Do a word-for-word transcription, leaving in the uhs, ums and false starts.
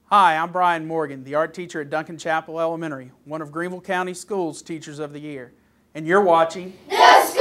Hi, I'm Brian Morgan, the art teacher at Duncan Chapel Elementary, one of Greenville County Schools Teachers of the Year. And you're watching The